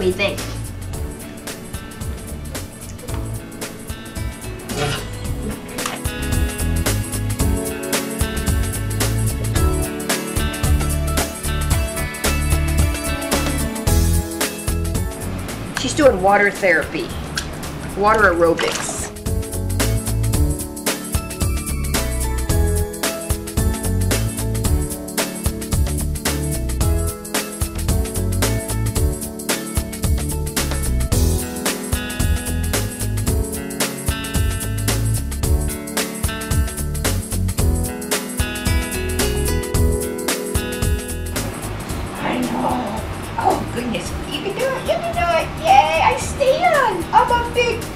do you think? She's doing water therapy, water aerobics. I know. Oh goodness, you can do it, you can do it. Yay, I stand. I'm a big